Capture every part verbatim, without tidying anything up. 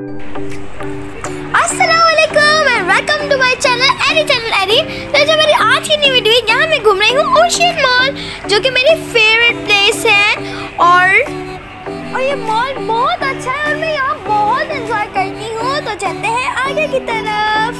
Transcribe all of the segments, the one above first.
अस्सलामुअलैकुम and welcome to my channel एरी channel एरी। तो जो मेरी आज की न्यू वीडियो है, यहाँ मैं घूम रही हूँ ओशियन मॉल, जो कि मेरी फेवरेट प्लेस है। और और ये मॉल बहुत अच्छा है और मैं यहाँ बहुत एंजॉय करती हूँ। तो चलते हैं आगे की तरफ।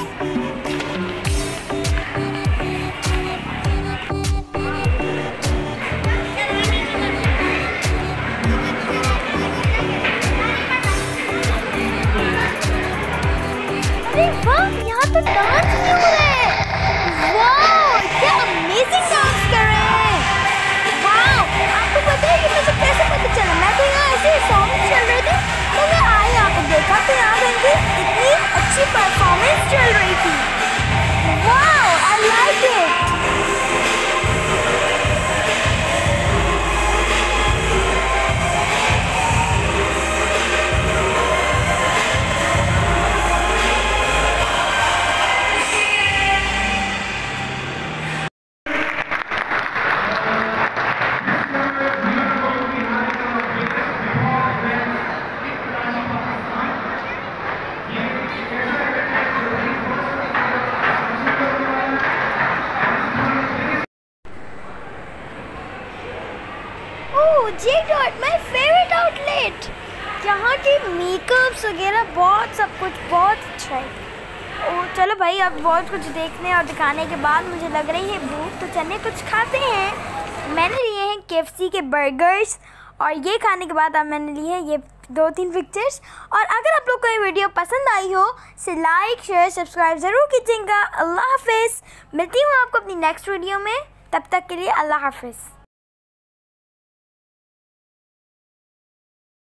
अरे वाह, यहाँ तो डांस भी हो रहा है। वाह, क्या अमेजिंग डांस कर रहे हैं। वाह, आपको पता है कि मुझे कैसे पता चला? मैं तो यहाँ ऐसे सॉन्ग चल रहे थे तो मैं आई यहाँ पे देखा तो यहाँ पे इतनी अच्छी परफॉर्मेंस चल रही थी। वाह, I like it. J dot my favourite outlet. यहाँ के मेकअप्स वगैरह बहुत सब कुछ बहुत अच्छा है। ओ चलो भाई, अब बहुत कुछ देखने और दिखाने के बाद मुझे लग रही है भूख, तो चलिए कुछ खाते हैं। मैंने लिए हैं के एफ सी के बर्गर्स और ये खाने के बाद अब मैंने लिए हैं ये दो तीन पिक्चर्स। और अगर आप लोग को ये वीडियो पसंद आई हो तो लाइक शेयर सब्सक्राइब ज़रूर कीजिएगा। अल्लाह हाफिज़। मिलती हूँ आपको अपनी नेक्स्ट वीडियो में, तब तक के लिए अल्लाह हाफिज़।